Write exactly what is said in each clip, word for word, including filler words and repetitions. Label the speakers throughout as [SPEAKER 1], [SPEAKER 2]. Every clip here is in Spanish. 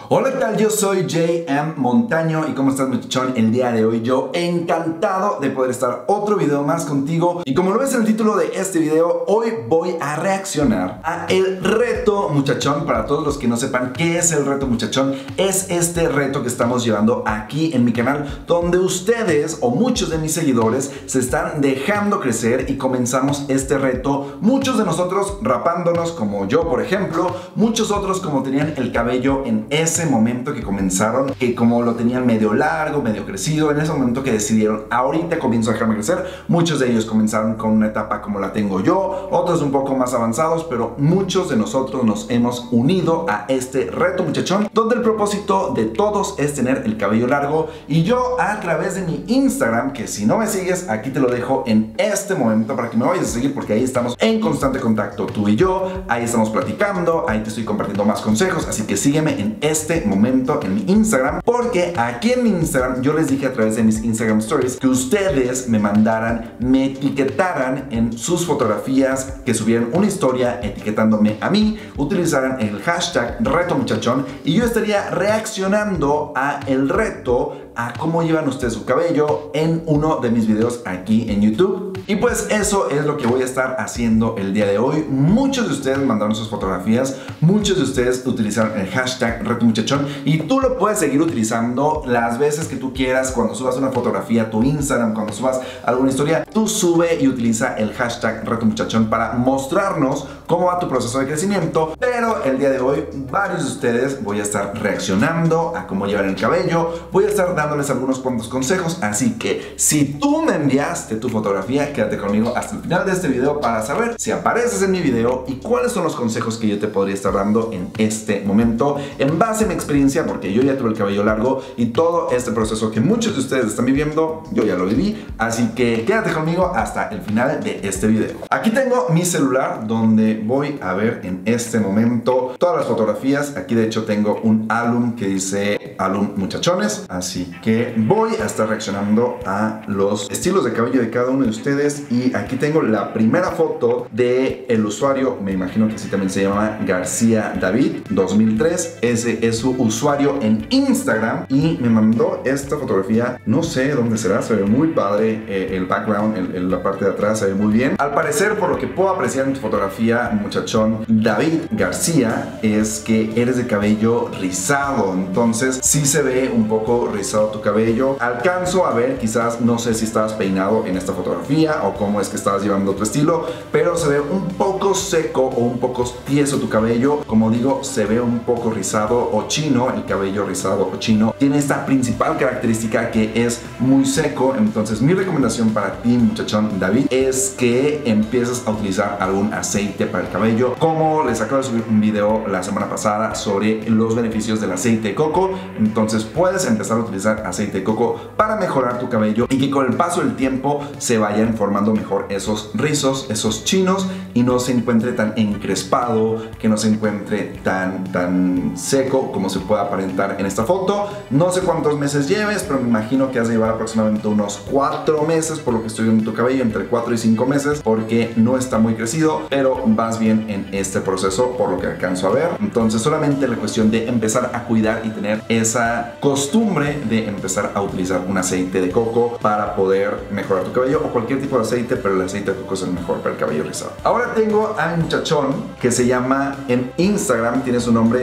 [SPEAKER 1] Hola, ¿qué tal? Yo soy J M Montaño y ¿cómo estás, muchachón? El día de hoy yo encantado de poder estar otro video más contigo. Y como lo ves en el título de este video, hoy voy a reaccionar a el reto, muchachón. Para todos los que no sepan qué es el reto, muchachón, es este reto que estamos llevando aquí en mi canal, donde ustedes o muchos de mis seguidores se están dejando crecer y comenzamos este reto. Muchos de nosotros rapándonos, como yo, por ejemplo, muchos otros como tenían el cabello en ese momento que comenzaron, que como lo tenían medio largo, medio crecido, en ese momento que decidieron, ahorita comienzo a dejarme crecer. Muchos de ellos comenzaron con una etapa como la tengo yo, otros un poco más avanzados, pero muchos de nosotros nos hemos unido a este reto, muchachón, donde el propósito de todos es tener el cabello largo. Y yo, a través de mi Instagram, que si no me sigues, aquí te lo dejo en este momento para que me vayas a seguir, porque ahí estamos en constante contacto tú y yo, ahí estamos platicando, ahí te estoy compartiendo más consejos, así que sígueme en este momento en mi Instagram, porque aquí en mi Instagram yo les dije a través de mis Instagram Stories que ustedes me mandaran, me etiquetaran en sus fotografías, que subieran una historia etiquetándome a mí, utilizaran el hashtag reto muchachón y yo estaría reaccionando a el reto, a cómo llevan ustedes su cabello en uno de mis videos aquí en YouTube. Y pues eso es lo que voy a estar haciendo el día de hoy. Muchos de ustedes mandaron sus fotografías, muchos de ustedes utilizaron el hashtag reto muchachón y tú lo puedes seguir utilizando las veces que tú quieras. Cuando subas una fotografía a tu Instagram, cuando subas alguna historia, tú sube y utiliza el hashtag reto muchachón para mostrarnos cómo va tu proceso de crecimiento. Pero el día de hoy varios de ustedes voy a estar reaccionando a cómo llevan el cabello, voy a estar dándoles algunos cuantos consejos, así que si tú me enviaste tu fotografía, quédate conmigo hasta el final de este video para saber si apareces en mi video y cuáles son los consejos que yo te podría estar dando en este momento en base a mi experiencia, porque yo ya tuve el cabello largo y todo este proceso que muchos de ustedes están viviendo, yo ya lo viví, así que quédate conmigo hasta el final de este video. Aquí tengo mi celular donde voy a ver en este momento todas las fotografías. Aquí de hecho tengo un álbum que dice álbum muchachones, así que voy a estar reaccionando a los estilos de cabello de cada uno de ustedes. Y aquí tengo la primera foto de el usuario, me imagino que así también se llama, García David dos mil tres. Ese es su usuario en Instagram y me mandó esta fotografía. No sé dónde será, se ve muy padre, eh, el background, el, el, la parte de atrás se ve muy bien. Al parecer, por lo que puedo apreciar en tu fotografía, muchachón David García, es que eres de cabello rizado, entonces sí se ve un poco rizado tu cabello. Alcanzo a ver, quizás, no sé si estabas peinado en esta fotografía o cómo es que estabas llevando tu estilo, pero se ve un poco seco o un poco tieso tu cabello. Como digo, se ve un poco rizado o chino. El cabello rizado o chino tiene esta principal característica que es muy seco. Entonces mi recomendación para ti, muchachón David, es que empieces a utilizar algún aceite para el cabello. Como les acabo de subir un video la semana pasada sobre los beneficios del aceite de coco, entonces puedes empezar a utilizar aceite de coco para mejorar tu cabello y que con el paso del tiempo se vayan formando mejor esos rizos, esos chinos, y no se encuentre tan encrespado, que no se encuentre tan, tan seco como se puede aparentar en esta foto. No sé cuántos meses lleves, pero me imagino que has de llevar aproximadamente unos cuatro meses, por lo que estoy viendo tu cabello, entre cuatro y cinco meses, porque no está muy crecido, pero vas bien en este proceso por lo que alcanzo a ver. Entonces solamente la cuestión de empezar a cuidar y tener esa costumbre de empezar a utilizar un aceite de coco para poder mejorar tu cabello, o cualquier tipo de aceite, pero el aceite de coco es el mejor para el cabello rizado. Ahora tengo a un muchachón que se llama, en Instagram tiene su nombre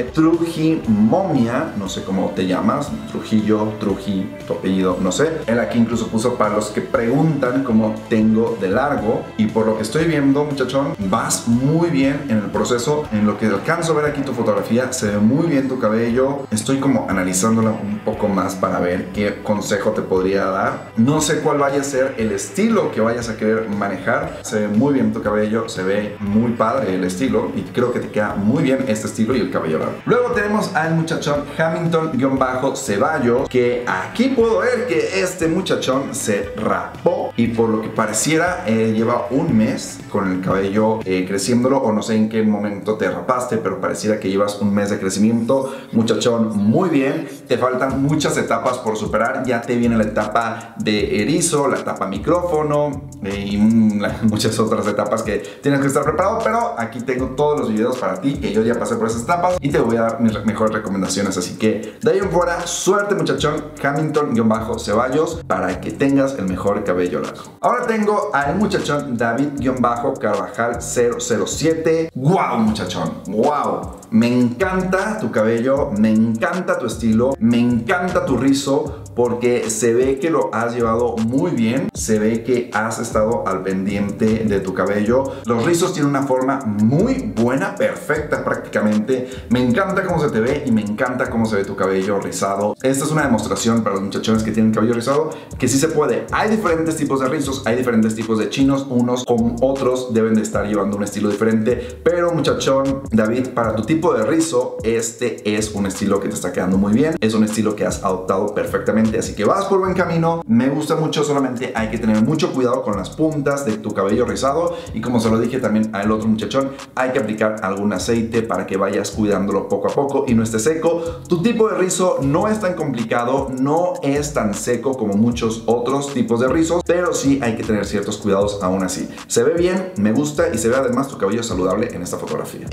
[SPEAKER 1] Trujimomia, no sé cómo te llamas, Trujillo, Truji, tu apellido, no sé. Él aquí incluso puso para los que preguntan cómo tengo de largo, y por lo que estoy viendo, muchachón, vas muy bien en el proceso. En lo que alcanzo a ver aquí tu fotografía, se ve muy bien tu cabello. Estoy como analizándola un poco más para ver qué consejo te podría dar. No sé cuál vaya a ser el estilo que vayas a querer manejar. Se ve muy bien tu cabello, se ve muy padre el estilo y creo que te queda muy bien este estilo y el cabello largo. Luego tenemos al muchachón Hamilton-Ceballos, que aquí puedo ver que este muchachón se rapó y por lo que pareciera eh, lleva un mes con el cabello eh, creciendo creciéndolo, o no sé en qué momento te rapaste, pero pareciera que llevas un mes de crecimiento. Muchachón, muy bien. Te faltan muchas etapas por superar. Ya te viene la etapa de erizo, la etapa micrófono eh, y muchas otras etapas que tienes que estar preparado, pero aquí tengo todos los videos para ti, que yo ya pasé por esas etapas y te voy a dar mis mejores recomendaciones. Así que de ahí en fuera, suerte muchachón. Hamilton-Ceballos, para que tengas el mejor cabello largo. Ahora tengo al muchachón David-Carvajal cero cero siete. ¡Wow, muchachón! ¡Wow! Me encanta tu cabello, me encanta tu estilo, me encanta tu rizo, porque se ve que lo has llevado muy bien, se ve que has estado al pendiente de tu cabello. Los rizos tienen una forma muy buena, perfecta prácticamente. Me encanta cómo se te ve y me encanta cómo se ve tu cabello rizado. Esta es una demostración para los muchachones que tienen cabello rizado que sí se puede. Hay diferentes tipos de rizos, hay diferentes tipos de chinos, unos con otros deben de estar llevando un estilo diferente, pero muchachón David, para tu tipo de rizo, este es un estilo que te está quedando muy bien, es un estilo que has adoptado perfectamente, así que vas por buen camino. Me gusta mucho, solamente hay que tener mucho cuidado con las puntas de tu cabello rizado, y como se lo dije también al otro muchachón, hay que aplicar algún aceite para que vayas cuidándolo poco a poco y no esté seco. Tu tipo de rizo no es tan complicado, no es tan seco como muchos otros tipos de rizos, pero sí hay que tener ciertos cuidados aún así. Se ve bien, me gusta, y se ve además tu cabello saludable en esta fotografía.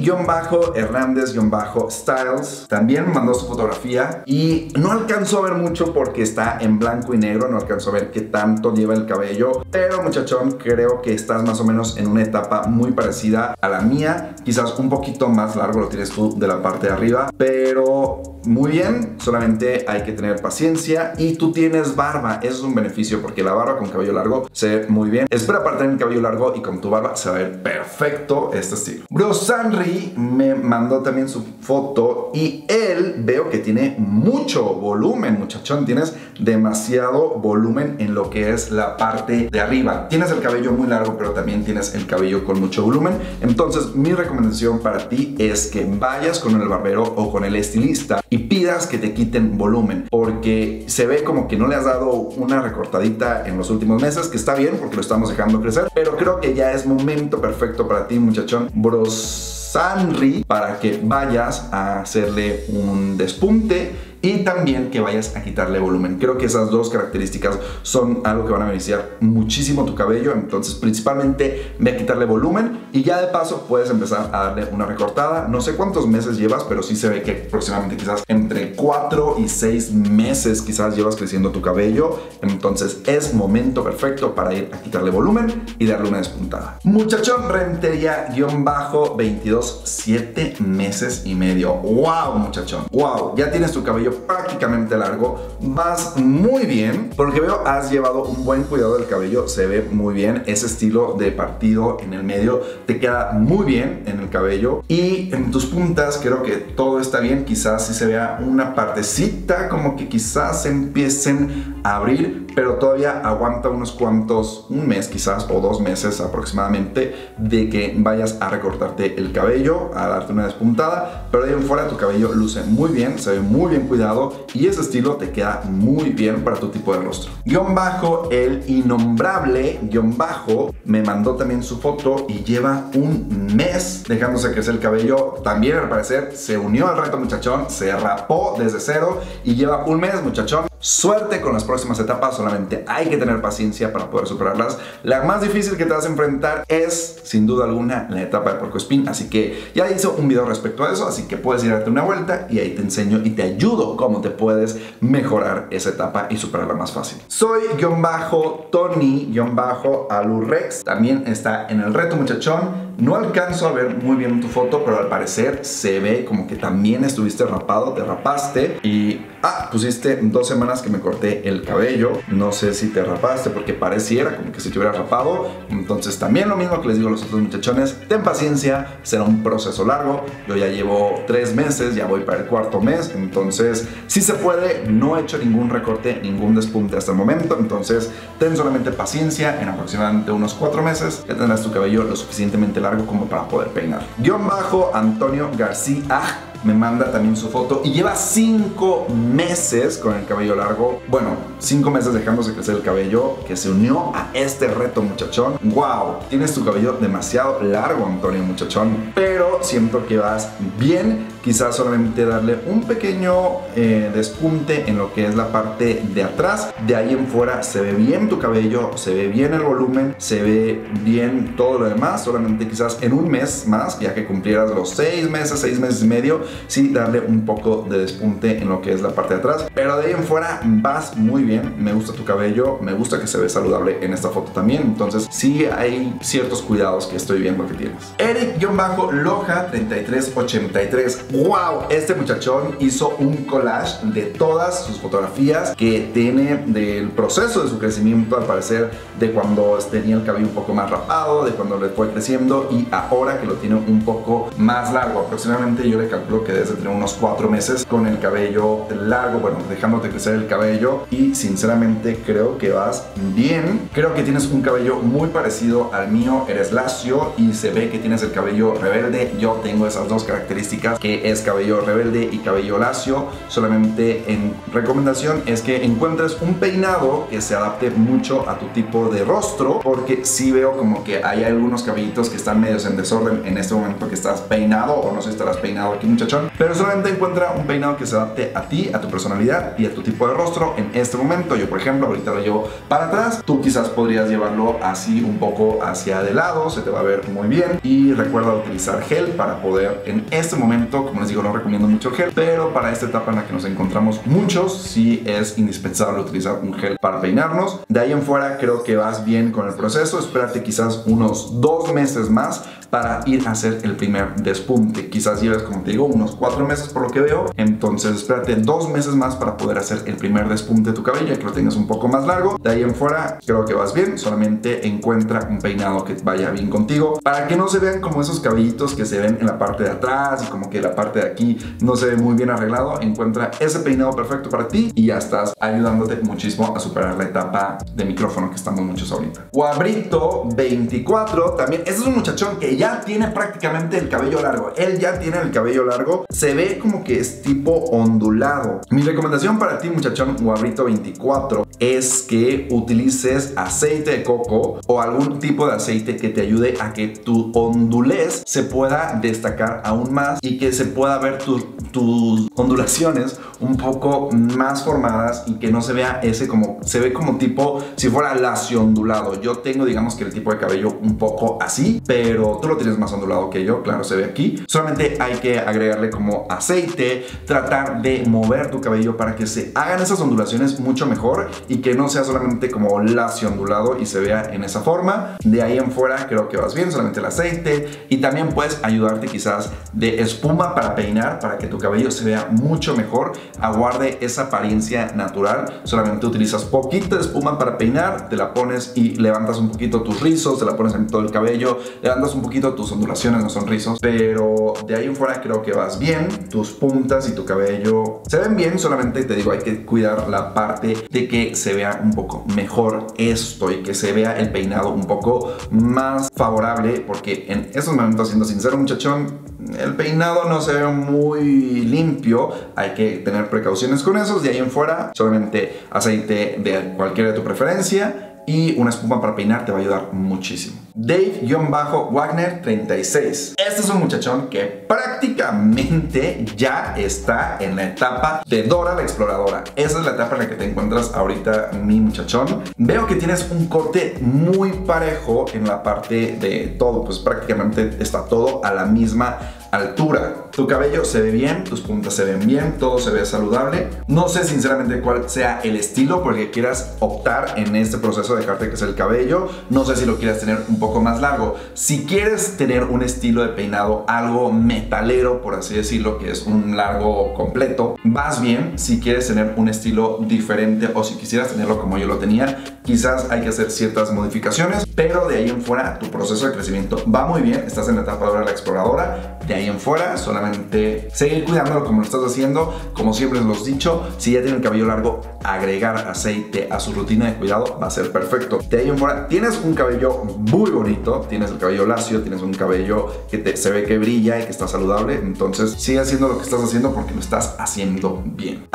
[SPEAKER 1] Emi-Hernández-Styles también mandó su fotografía y no alcanzo a ver mucho porque está en blanco y negro, no alcanzo a ver qué tanto lleva el cabello, pero muchachón, creo que estás más o menos en una etapa muy parecida a la mía, quizás un poquito más largo lo tienes tú de la parte de arriba, pero muy bien. Solamente hay que tener paciencia, y tú tienes barba, eso es un beneficio porque la barba con cabello largo se ve muy bien. Espera para tener el cabello largo y con tu barba se va a ver perfecto este estilo. Brosanri me mandó también su foto y él veo que tiene mucho volumen, muchachón. Tienes demasiado volumen en lo que es la parte de arriba. Tienes el cabello muy largo, pero también tienes el cabello con mucho volumen. Entonces mi recomendación para ti es que vayas con el barbero o con el estilista y pidas que te quiten volumen, porque se ve como que no le has dado una recortadita en los últimos meses, que está bien porque lo estamos dejando crecer, pero creo que ya es momento perfecto para ti, muchachón Brosanri, para que vayas a hacerle un despunte y también que vayas a quitarle volumen. Creo que esas dos características son algo que van a beneficiar muchísimo tu cabello. Entonces principalmente ve a quitarle volumen y ya de paso puedes empezar a darle una recortada. No sé cuántos meses llevas, pero sí se ve que aproximadamente quizás entre cuatro y seis meses quizás llevas creciendo tu cabello. Entonces es momento perfecto para ir a quitarle volumen y darle una despuntada. Muchachón Rentería-veintidós, siete meses y medio. Wow, muchachón, wow, ya tienes tu cabello prácticamente largo, vas muy bien. Por lo que veo, has llevado un buen cuidado del cabello, se ve muy bien. Ese estilo de partido en el medio te queda muy bien en el cabello, y en tus puntas creo que todo está bien. Quizás si se vea una partecita como que quizás empiecen a abrir, pero todavía aguanta unos cuantos, un mes quizás o dos meses aproximadamente, de que vayas a recortarte el cabello, a darte una despuntada. Pero de ahí en fuera tu cabello luce muy bien, se ve muy bien cuidado, y ese estilo te queda muy bien para tu tipo de rostro. Guión bajo el innombrable guión bajo me mandó también su foto y lleva un mes dejándose crecer el cabello. También al parecer se unió al reto, muchachón, se rapó desde cero y lleva un mes, muchachón. Suerte con las próximas etapas, solamente hay que tener paciencia para poder superarlas. La más difícil que te vas a enfrentar es, sin duda alguna, la etapa de puercoespín, así que ya hice un video respecto a eso, así que puedes ir a darte una vuelta y ahí te enseño y te ayudo cómo te puedes mejorar esa etapa y superarla más fácil. Soy guión bajo Tony guión bajo Alurex, también está en el reto, muchachón. No alcanzo a ver muy bien tu foto, pero al parecer se ve como que también estuviste rapado, te rapaste y ah, pusiste dos semanas que me corté el cabello. No sé si te rapaste porque pareciera como que si te hubieras rapado. Entonces también lo mismo que les digo a los otros muchachones, ten paciencia, será un proceso largo. Yo ya llevo tres meses, ya voy para el cuarto mes, entonces sí se puede. No he hecho ningún recorte, ningún despunte hasta el momento, entonces ten solamente paciencia. En aproximadamente unos cuatro meses ya tendrás tu cabello lo suficientemente largo como para poder peinar. Guión bajo Antonio García me manda también su foto y lleva cinco meses con el cabello largo. Bueno, cinco meses dejándose crecer el cabello, que se unió a este reto, muchachón. Wow, tienes tu cabello demasiado largo, Antonio, muchachón, pero siento que vas bien. Quizás solamente darle un pequeño eh, despunte en lo que es la parte de atrás. De ahí en fuera se ve bien tu cabello, se ve bien el volumen, se ve bien todo lo demás. Solamente quizás en un mes más, ya que cumplieras los seis meses, seis meses y medio, sí darle un poco de despunte en lo que es la parte de atrás. Pero de ahí en fuera vas muy bien. Me gusta tu cabello, me gusta que se ve saludable en esta foto también. Entonces sí hay ciertos cuidados que estoy viendo que tienes. Eric-Loja treinta y tres ochenta y tres. ¡Wow! Este muchachón hizo un collage de todas sus fotografías que tiene del proceso de su crecimiento, al parecer, de cuando tenía el cabello un poco más rapado, de cuando le fue creciendo y ahora que lo tiene un poco más largo. Aproximadamente yo le calculo que debes de tener unos cuatro meses con el cabello largo, bueno, dejándote crecer el cabello, y sinceramente creo que vas bien. Creo que tienes un cabello muy parecido al mío, eres lacio y se ve que tienes el cabello rebelde. Yo tengo esas dos características, que es cabello rebelde y cabello lacio. Solamente en recomendación es que encuentres un peinado que se adapte mucho a tu tipo de rostro, porque sí veo como que hay algunos cabellitos que están medios en desorden en este momento que estás peinado, o no sé si estarás peinado aquí, muchachón, pero solamente encuentra un peinado que se adapte a ti, a tu personalidad y a tu tipo de rostro en este momento. Yo, por ejemplo, ahorita lo llevo para atrás, tú quizás podrías llevarlo así un poco hacia de lado, se te va a ver muy bien. Y recuerda utilizar gel para poder, en este momento, como les digo, no recomiendo mucho el gel, pero para esta etapa en la que nos encontramos muchos, sí es indispensable utilizar un gel para peinarnos. De ahí en fuera creo que vas bien con el proceso. Espérate quizás unos dos meses más para ir a hacer el primer despunte. Quizás lleves, como te digo, unos cuatro meses por lo que veo. Entonces espérate dos meses más para poder hacer el primer despunte de tu cabello, ya que lo tengas un poco más largo. De ahí en fuera creo que vas bien. Solamente encuentra un peinado que vaya bien contigo, para que no se vean como esos cabellitos que se ven en la parte de atrás y como que la parte de aquí no se ve muy bien arreglado. Encuentra ese peinado perfecto para ti y ya estás ayudándote muchísimo a superar la etapa de micrófono que estamos muchos ahorita. Guabrito veinticuatro también. Este es un muchachón que ya tiene prácticamente el cabello largo. Él ya tiene el cabello largo. Se ve como que es tipo ondulado. Mi recomendación para ti, muchachón Guabrito veinticuatro, es que utilices aceite de coco o algún tipo de aceite que te ayude a que tu ondulez se pueda destacar aún más y que se pueda ver tus tus ondulaciones un poco más formadas y que no se vea ese como, se ve como tipo si fuera lacio ondulado. Yo tengo, digamos que el tipo de cabello un poco así, pero tú lo tienes más ondulado que yo, claro, se ve aquí. Solamente hay que agregarle como aceite, tratar de mover tu cabello para que se hagan esas ondulaciones mucho mejor y que no sea solamente como lacio ondulado y se vea en esa forma. De ahí en fuera creo que vas bien, solamente el aceite, y también puedes ayudarte quizás de espuma para peinar, para que tu cabello se vea mucho mejor, aguarde esa apariencia natural. Solamente utilizas poquita de espuma para peinar, te la pones y levantas un poquito tus rizos, te la pones en todo el cabello, levantas un poquito tus ondulaciones, no son rizos, pero de ahí en fuera creo que vas bien. Tus puntas y tu cabello se ven bien, solamente te digo, hay que cuidar la parte de que se vea un poco mejor esto y que se vea el peinado un poco más favorable, porque en estos momentos, siendo sincero, muchachón, el peinado no se ve muy limpio. Hay que tener precauciones con eso. De ahí en fuera, solamente aceite de cualquiera de tu preferencia y una espuma para peinar te va a ayudar muchísimo. Dave-Wagner treinta y seis. Este es un muchachón que prácticamente ya está en la etapa de Dora la Exploradora. Esa es la etapa en la que te encuentras ahorita, mi muchachón. Veo que tienes un corte muy parejo en la parte de todo, pues prácticamente está todo a la misma altura. Tu cabello se ve bien, tus puntas se ven bien, todo se ve saludable. No sé sinceramente cuál sea el estilo por el que quieras optar en este proceso de dejarte crecer el cabello. No sé si lo quieras tener un poco más largo. Si quieres tener un estilo de peinado algo metalero, por así decirlo, que es un largo completo, vas bien. Si quieres tener un estilo diferente o si quisieras tenerlo como yo lo tenía, quizás hay que hacer ciertas modificaciones, pero de ahí en fuera tu proceso de crecimiento va muy bien. Estás en la etapa de Dora la Exploradora. De ahí en fuera, solamente seguir cuidándolo como lo estás haciendo. Como siempre los he dicho, si ya tienen el cabello largo, agregar aceite a su rutina de cuidado va a ser perfecto. De ahí en fuera, tienes un cabello muy bonito, tienes el cabello lacio, tienes un cabello que te, se ve que brilla y que está saludable. Entonces sigue haciendo lo que estás haciendo porque lo estás haciendo bien.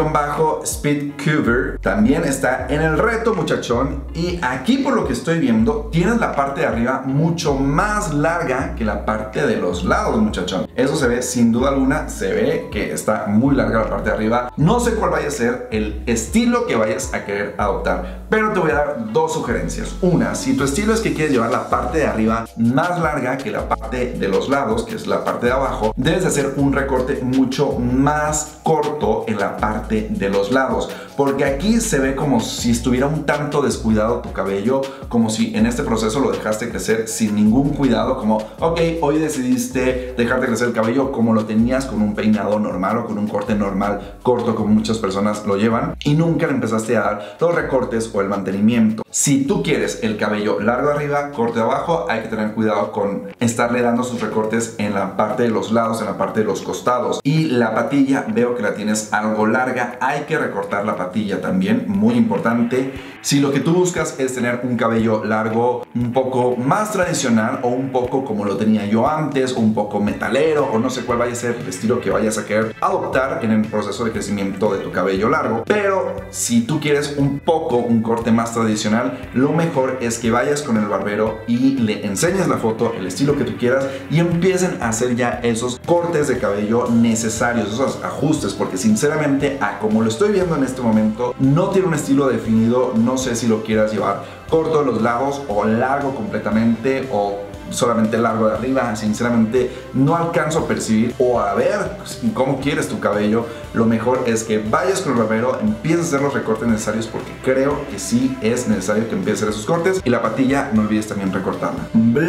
[SPEAKER 1] Art-Speedcover también está en el reto, muchachón. Y aquí, por lo que estoy viendo, tienes la parte de arriba mucho más larga que la parte de los lados, muchachón. Eso se ve sin duda alguna, se ve que está muy larga la parte de arriba. No sé cuál vaya a ser el estilo que vayas a querer adoptar, pero te voy a dar dos sugerencias. Una, si tu estilo es que quieres llevar la parte de arriba más larga que la parte de los lados, que es la parte de abajo, debes de hacer un recorte mucho más corto en la parte de los lados, porque aquí se ve como si estuviera un tanto descuidado tu cabello, como si en este proceso lo dejaste crecer sin ningún cuidado, como ok, hoy decidiste dejarte crecer el cabello como lo tenías con un peinado normal o con un corte normal corto, como muchas personas lo llevan, y nunca le empezaste a dar los recortes o el mantenimiento. Si tú quieres el cabello largo arriba, corto abajo, hay que tener cuidado con estarle dando sus recortes en la parte de los lados, en la parte de los costados. Y la patilla, veo que la tienes algo larga, hay que recortar la patilla también, muy importante. Si lo que tú buscas es tener un cabello largo un poco más tradicional o un poco como lo tenía yo antes, o un poco metalero, o no sé cuál vaya a ser el estilo que vayas a querer adoptar en el proceso de crecimiento de tu cabello largo, pero si tú quieres un poco un corte más tradicional, lo mejor es que vayas con el barbero y le enseñes la foto, el estilo que tú quieras, y empiecen a hacer ya esos cortes de cabello necesarios, esos ajustes, porque sinceramente, a como lo estoy viendo en este momento, no tiene un estilo definido. No sé si lo quieras llevar corto de los lados o largo completamente o solamente largo de arriba. Sinceramente no alcanzo a percibir o a ver cómo quieres tu cabello. Lo mejor es que vayas con el barbero, empieces a hacer los recortes necesarios, porque creo que sí es necesario que empieces a hacer esos cortes. Y la patilla no olvides también recortarla.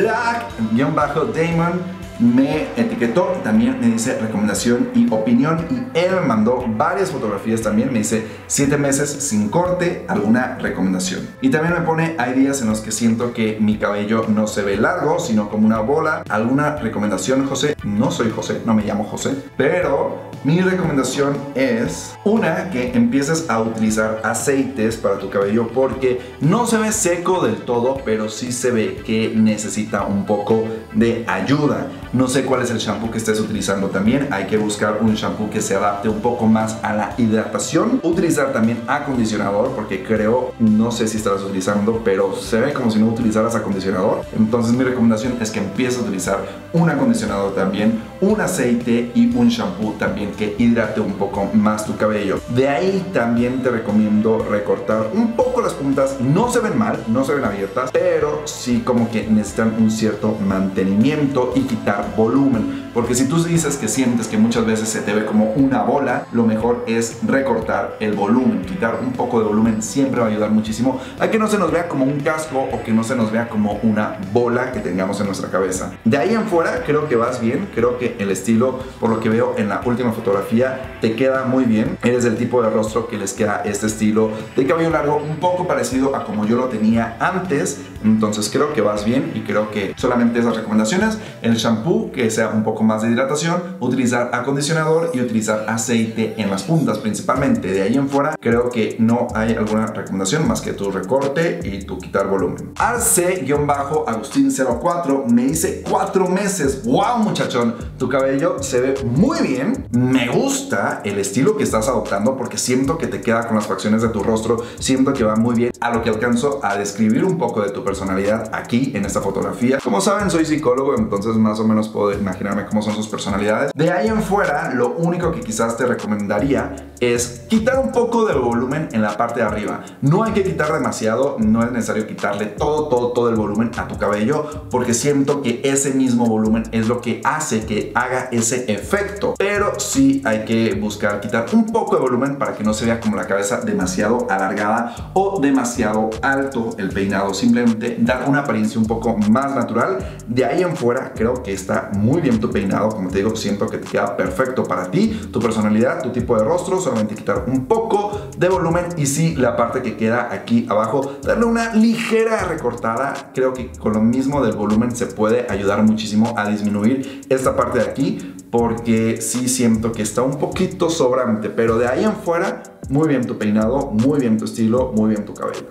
[SPEAKER 1] Black-Damon me etiquetó, también me dice recomendación y opinión, y él me mandó varias fotografías también. Me dice siete meses sin corte, alguna recomendación. Y también me pone, hay días en los que siento que mi cabello no se ve largo sino como una bola, alguna recomendación, José. No soy José, no me llamo José, pero mi recomendación es una, que empieces a utilizar aceites para tu cabello, porque no se ve seco del todo, pero sí se ve que necesita un poco de ayuda. No sé cuál es el shampoo que estés utilizando también. Hay que buscar un shampoo que se adapte un poco más a la hidratación. Utilizar también acondicionador, porque creo, no sé si estarás utilizando, pero se ve como si no utilizaras acondicionador. Entonces mi recomendación es que empieces a utilizar un acondicionador también, un aceite y un shampoo también que hidrate un poco más tu cabello. De ahí también te recomiendo recortar un poco las puntas. No se ven mal, no se ven abiertas, pero sí como que necesitan un cierto mantenimiento y quitar volumen, porque si tú dices que sientes que muchas veces se te ve como una bola, lo mejor es recortar el volumen. Quitar un poco de volumen siempre va a ayudar muchísimo a que no se nos vea como un casco o que no se nos vea como una bola que tengamos en nuestra cabeza. De ahí en fuera creo que vas bien, creo que el estilo, por lo que veo en la última fotografía, te queda muy bien. Eres del tipo de rostro que les queda este estilo de cabello largo un poco parecido a como yo lo tenía antes, entonces creo que vas bien y creo que solamente esas recomendaciones: el shampoo que sea un poco más de hidratación, utilizar acondicionador y utilizar aceite en las puntas principalmente. De ahí en fuera creo que no hay alguna recomendación más que tu recorte y tu quitar volumen. Arce-Agustín cero cuatro me dice cuatro meses. Wow, muchachón, tu cabello se ve muy bien. Me gusta el estilo que estás adoptando, porque siento que te queda con las facciones de tu rostro, siento que va muy bien a lo que alcanzo a describir un poco de tu personalidad aquí en esta fotografía. Como saben, soy psicólogo, entonces más o menos puedo imaginarme cómo son sus personalidades. De ahí en fuera, lo único que quizás te recomendaría es quitar un poco de volumen en la parte de arriba. No hay que quitar demasiado, no es necesario quitarle todo, todo, todo el volumen a tu cabello, porque siento que ese mismo volumen es lo que hace que haga ese efecto. Pero sí hay que buscar quitar un poco de volumen para que no se vea como la cabeza demasiado alargada o demasiado alto el peinado. Simplemente dar una apariencia un poco más natural. De ahí en fuera creo que está muy bien tu peinado. Como te digo, siento que te queda perfecto para ti, tu personalidad, tu tipo de rostro. solamente quitar un poco de volumen y sí, la parte que queda aquí abajo, darle una ligera recortada. Creo que con lo mismo del volumen se puede ayudar muchísimo a disminuir esta parte de aquí, porque sí siento que está un poquito sobrante, pero de ahí en fuera, muy bien tu peinado, muy bien tu estilo, muy bien tu cabello.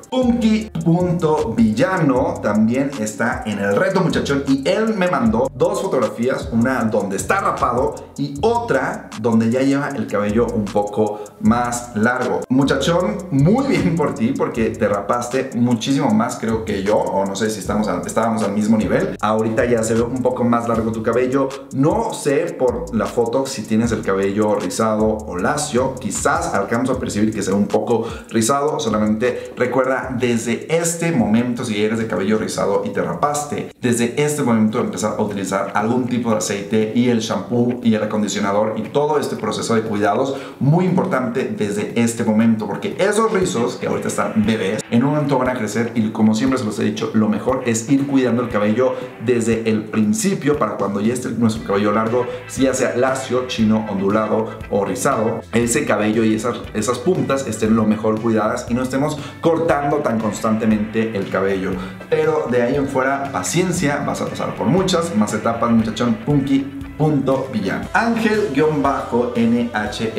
[SPEAKER 1] Punky.villano también está en el reto, muchachón, y él me mandó dos fotografías, una donde está rapado y otra donde ya lleva el cabello un poco más largo. Muchachón, muy bien por ti, porque te rapaste muchísimo más, creo que yo, o no sé si estamos al, estábamos al mismo nivel. Ahorita ya se ve un poco más largo tu cabello. No sé por la foto si tienes el cabello rizado o lacio, quizás alcanzo a percibir que sea un poco rizado. Solamente recuerda, desde este momento, si eres de cabello rizado y te rapaste, desde este momento empezar a utilizar algún tipo de aceite y el shampoo y el acondicionador y todo este proceso de cuidados, muy importante desde este momento, porque esos rizos que ahorita están bebés, en un momento van a crecer y, como siempre se los he dicho, lo mejor es ir cuidando el cabello desde el principio para cuando ya esté nuestro cabello largo, ya sea lacio, chino, ondulado o rizado, ese cabello y esas, esas puntas estén lo mejor cuidadas y no estemos cortando tan constantemente el cabello. Pero de ahí en fuera, paciencia, vas a pasar por muchas más etapas, muchachón. Punky.villano. Ángel-N H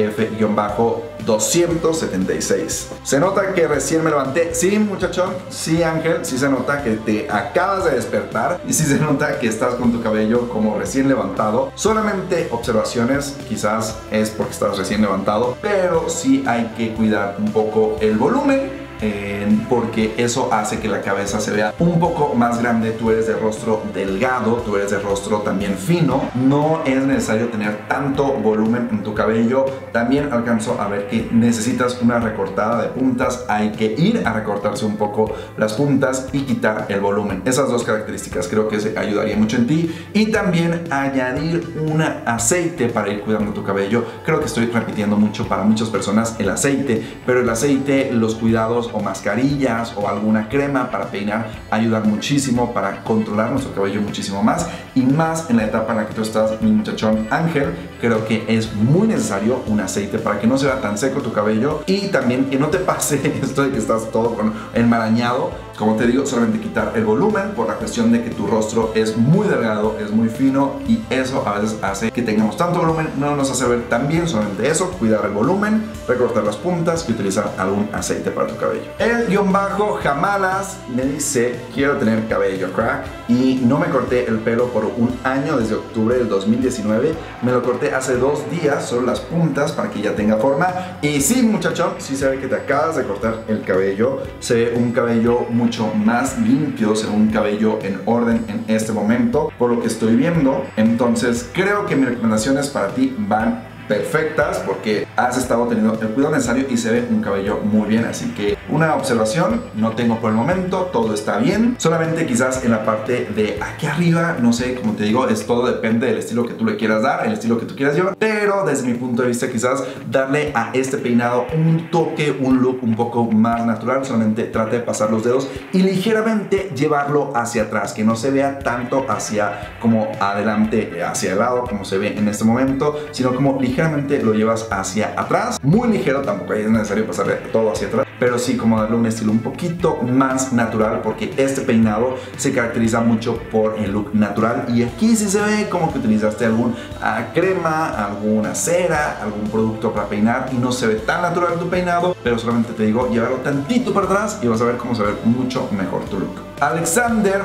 [SPEAKER 1] F-doscientos setenta y seis. Se nota que recién me levanté. Sí, muchachón. Sí, Ángel. Sí se nota que te acabas de despertar. Y sí se nota que estás con tu cabello como recién levantado. Solamente observaciones. Quizás es porque estás recién levantado. Pero sí hay que cuidar un poco el volumen, Eh, porque eso hace que la cabeza se vea un poco más grande. Tú eres de rostro delgado, tú eres de rostro también fino. No es necesario tener tanto volumen en tu cabello. También alcanzo a ver que necesitas una recortada de puntas. Hay que ir a recortarse un poco las puntas y quitar el volumen. Esas dos características creo que se ayudaría mucho en ti. Y también añadir un aceite para ir cuidando tu cabello. Creo que estoy repitiendo mucho para muchas personas el aceite, pero el aceite, los cuidados o mascarillas o alguna crema para peinar ayudan muchísimo para controlar nuestro cabello muchísimo más, y más en la etapa en la que tú estás, mi muchachón Ángel. Creo que es muy necesario un aceite para que no se vea tan seco tu cabello y también que no te pase esto de que estás todo con enmarañado. Como te digo, solamente quitar el volumen por la cuestión de que tu rostro es muy delgado, es muy fino, y eso a veces hace que tengamos tanto volumen, no nos hace ver tan bien. Solamente eso, cuidar el volumen, recortar las puntas y utilizar algún aceite para tu cabello. El guión bajo Jamalas me dice: quiero tener cabello crack y no me corté el pelo por un año, desde octubre del dos mil diecinueve. Me lo corté hace dos días, solo las puntas para que ya tenga forma. Y sí, muchachón, sí se ve que te acabas de cortar el cabello. Se ve un cabello muy mucho más limpio, se ve un cabello en orden en este momento, por lo que estoy viendo. Entonces creo que mis recomendaciones para ti van perfectas, porque has estado teniendo el cuidado necesario y se ve un cabello muy bien. Así que una observación no tengo por el momento, todo está bien. Solamente quizás en la parte de aquí arriba, no sé, como te digo, es todo depende del estilo que tú le quieras dar, el estilo que tú quieras llevar, pero desde mi punto de vista quizás darle a este peinado un toque, un look un poco más natural. Solamente trate de pasar los dedos y ligeramente llevarlo hacia atrás, que no se vea tanto hacia como adelante, hacia el lado como se ve en este momento, sino como ligeramente ligeramente lo llevas hacia atrás, muy ligero, tampoco es necesario pasarle todo hacia atrás, pero sí como darle un estilo un poquito más natural, porque este peinado se caracteriza mucho por el look natural. Y aquí sí se ve como que utilizaste alguna uh, crema, alguna cera, algún producto para peinar, y no se ve tan natural tu peinado, pero solamente te digo, llévalo tantito para atrás y vas a ver cómo se ve mucho mejor tu look. Alexander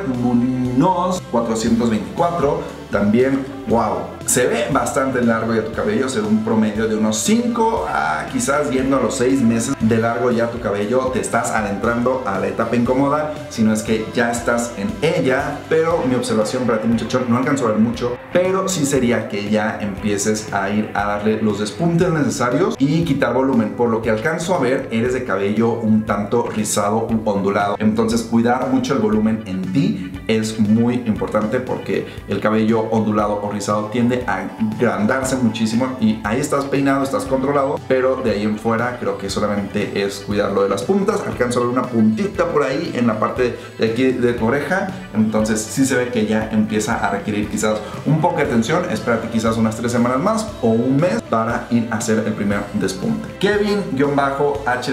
[SPEAKER 1] Munoz cuatrocientos veinticuatro también, wow, se ve bastante largo ya tu cabello. Se ve un promedio de unos cinco a quizás yendo a los seis meses de largo ya tu cabello. Te estás adentrando a la etapa incómoda, si no es que ya estás en ella. Pero mi observación para ti, muchachón, no alcanzo a ver mucho, pero sí sería que ya empieces a ir a darle los despuntes necesarios y quitar volumen. Por lo que alcanzo a ver, eres de cabello un tanto rizado u ondulado, entonces cuidar mucho el volumen en ti es muy importante porque el cabello ondulado o rizado tiende a agrandarse muchísimo y ahí estás peinado, estás controlado, pero de ahí en fuera creo que solamente es cuidar lo de las puntas. Alcanzo a ver una puntita por ahí en la parte de aquí de tu oreja, entonces sí se ve que ya empieza a requerir quizás un poco de atención. Espérate quizás unas tres semanas más o un mes para ir a hacer el primer despunte. Kevin-H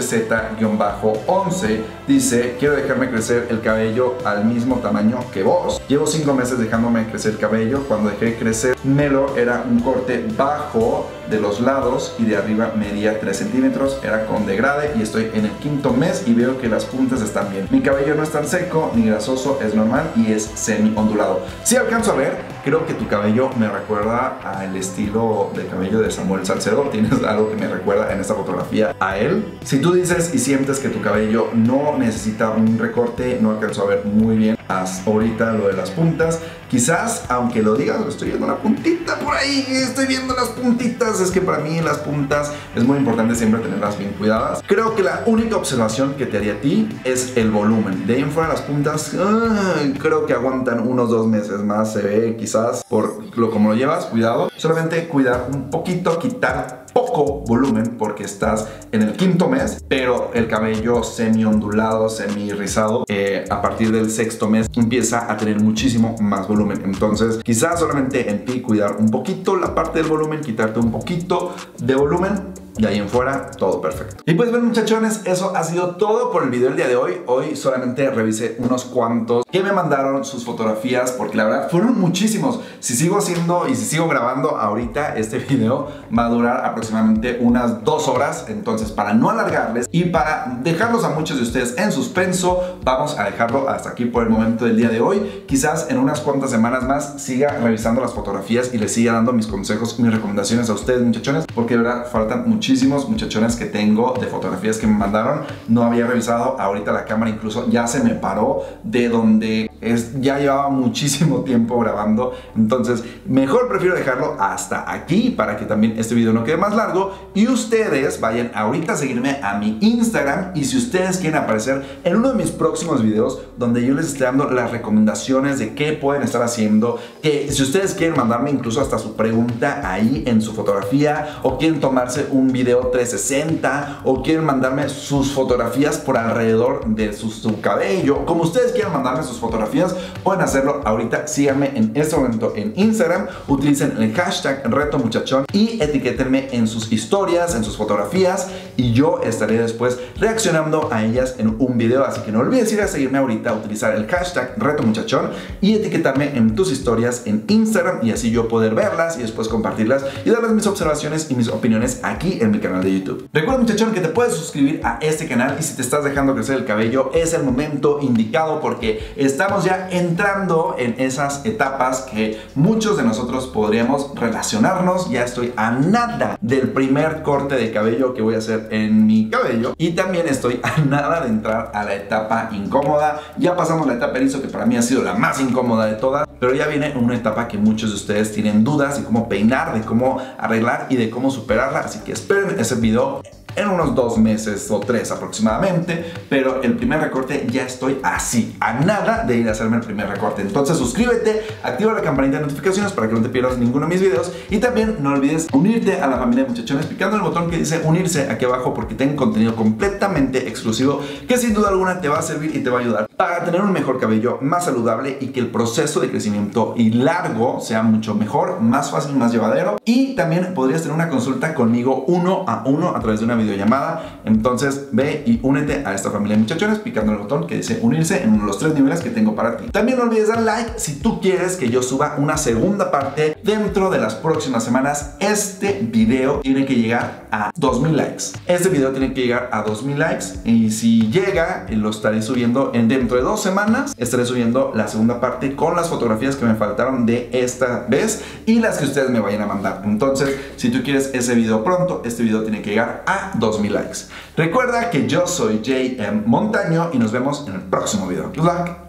[SPEAKER 1] Z-once dice: quiero dejarme crecer el cabello al mismo tamaño que vos. Llevo cinco meses dejándome crecer el cabello. Cuando dejé de crecer Melo era un corte bajo de los lados y de arriba medía tres centímetros, era con degrade y estoy en el quinto mes y veo que las puntas están bien. Mi cabello no es tan seco ni grasoso, es normal y es semi ondulado. Si alcanzo a ver, creo que tu cabello me recuerda al estilo de cabello de Samuel Salcedo. Tienes algo que me recuerda en esta fotografía a él. Si tú dices y sientes que tu cabello no necesita un recorte, no alcanzo a ver muy bien haz ahorita lo de las puntas. Quizás, aunque lo digas, estoy viendo una puntita por ahí, estoy viendo las puntitas. Es que para mí las puntas es muy importante siempre tenerlas bien cuidadas. Creo que la única observación que te haría a ti es el volumen. De ahí en fuera las puntas, uh, creo que aguantan unos dos meses más, se ve quizás por lo como lo llevas, cuidado. Solamente cuidar un poquito, quitar poco volumen porque estás en el quinto mes, pero el cabello semi ondulado, semi rizado, eh, a partir del sexto mes empieza a tener muchísimo más volumen. Entonces quizás solamente en ti cuidar un poquito la parte del volumen, quitarte un poquito de volumen. Y ahí en fuera, todo perfecto. Y pues bueno, muchachones, eso ha sido todo por el video del día de hoy. Hoy solamente revisé unos cuantos que me mandaron sus fotografías, porque la verdad fueron muchísimos. Si sigo haciendo y si sigo grabando ahorita, este video va a durar aproximadamente unas dos horas. Entonces, para no alargarles y para dejarlos a muchos de ustedes en suspenso, vamos a dejarlo hasta aquí por el momento del día de hoy. Quizás en unas cuantas semanas más siga revisando las fotografías y les siga dando mis consejos, mis recomendaciones a ustedes, muchachones, porque de verdad faltan muchísimos muchísimos muchachones que tengo de fotografías que me mandaron. No había revisado, ahorita la cámara incluso ya se me paró de donde es, ya llevaba muchísimo tiempo grabando. Entonces mejor prefiero dejarlo hasta aquí para que también este video no quede más largo y ustedes vayan ahorita a seguirme a mi Instagram. Y si ustedes quieren aparecer en uno de mis próximos videos donde yo les esté dando las recomendaciones de qué pueden estar haciendo, que si ustedes quieren mandarme incluso hasta su pregunta ahí en su fotografía, o quieren tomarse un video trescientos sesenta, o quieren mandarme sus fotografías por alrededor de su, su cabello, como ustedes quieran mandarme sus fotografías, pueden hacerlo ahorita. Síganme en este momento en Instagram, utilicen el hashtag reto muchachón y etiquétenme en sus historias, en sus fotografías, y yo estaré después reaccionando a ellas en un video. Así que no olvides ir a seguirme ahorita, utilizar el hashtag reto muchachón y etiquetarme en tus historias en Instagram, y así yo poder verlas y después compartirlas y darles mis observaciones y mis opiniones aquí en mi canal de YouTube. Recuerda, muchachón, que te puedes suscribir a este canal, y si te estás dejando crecer el cabello es el momento indicado, porque estamos ya entrando en esas etapas que muchos de nosotros podríamos relacionarnos. Ya estoy a nada del primer corte de cabello que voy a hacer en mi cabello, y también estoy a nada de entrar a la etapa incómoda. Ya pasamos la etapa erizo, que para mí ha sido la más incómoda de todas, pero ya viene una etapa que muchos de ustedes tienen dudas de cómo peinar, de cómo arreglar y de cómo superarla. Así que esperen ese video en unos dos meses o tres aproximadamente, pero el primer recorte ya estoy así, a nada de ir a hacerme el primer recorte. Entonces suscríbete, activa la campanita de notificaciones para que no te pierdas ninguno de mis videos, y también no olvides unirte a la familia de muchachones picando el botón que dice unirse aquí abajo, porque tengo contenido completamente exclusivo que sin duda alguna te va a servir y te va a ayudar para tener un mejor cabello, más saludable, y que el proceso de crecimiento y largo sea mucho mejor, más fácil, más llevadero. Y también podrías tener una consulta conmigo uno a uno a través de una videollamada. Entonces ve y únete a esta familia de muchachones picando el botón que dice unirse en uno de los tres niveles que tengo para ti. También no olvides dar like si tú quieres que yo suba una segunda parte dentro de las próximas semanas. Este video tiene que llegar a dos mil likes. Este video tiene que llegar a dos mil likes, y si llega, lo estaré subiendo en dentro de dos semanas. Estaré subiendo la segunda parte con las fotografías que me faltaron de esta vez y las que ustedes me vayan a mandar. Entonces, si tú quieres ese video pronto, este video tiene que llegar a dos mil likes. Recuerda que yo soy J M Montaño y nos vemos en el próximo video. Good luck.